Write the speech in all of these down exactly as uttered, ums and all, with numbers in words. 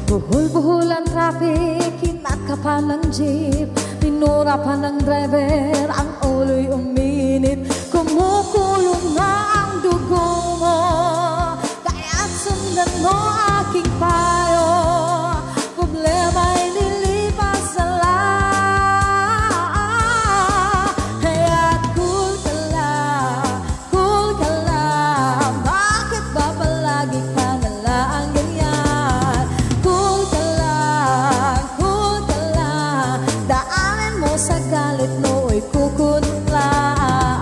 Buhol-buhol ang traffic, hinaka pa ng jeep, minura pa ng driver, ang ulo'y uminit. Kumukulong na ang dugo mo, kaya't sundan mo aking payo. Problema'y lilipas sa lang, kaya't cool ka lang, cool ka lang. Bakit ba palagi ka na lang ganyan? Cool ka lang, cool ka lang. Daanan mo sa galit mo'y kukunot lang.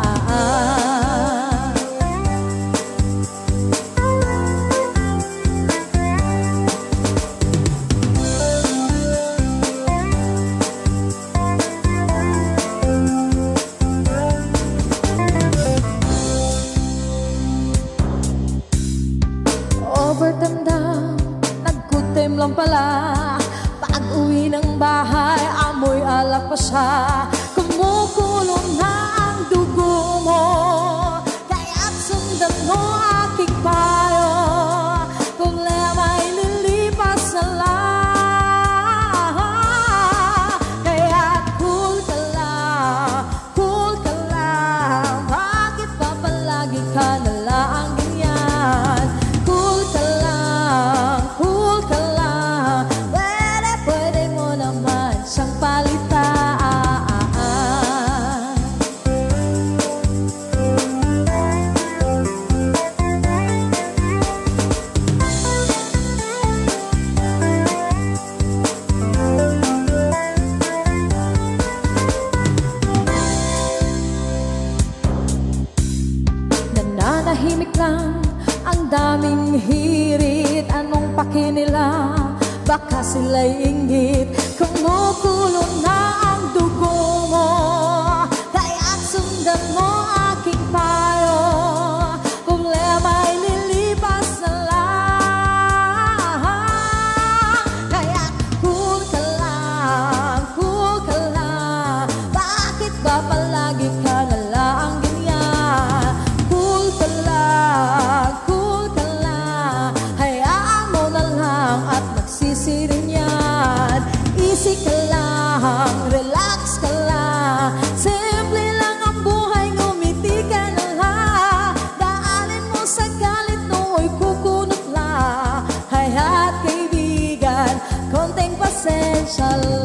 Overtandang, nagkutim lang pala. Pag uwi ng bahay, amoy alak pa siya. Kumukulong na ang dugo mo, kaya't sundan mo aking payo. Problema'y lilipas na lang, kaya't cool ka lang, cool ka lang. Bakit ba palagi ka na lang ganyan? Cool ka lang, cool ka lang. Pwede, pwede mo naman siyang palitan. Nananahimik lang, ang daming hirit. Anong paki nila? Baka sila'y inggit. Kumukulong na ang dugo mo, kaya't sundan mo aking payo. Problema'y lilipas na lang, kaya't cool ka lang, cool ka lang. Bakit ba palagi ka na lang ganyan? Cool ka lang, cool ka lang. Hayaan mo na lang at magsisirin yan. Easy ka lang, relax ka lang. Simple lang ang buhay, ngumiti ka na lang. Daanin mo sa galit, noo'y kukunot lang. Haya't kaibigan, konting pasensya lang.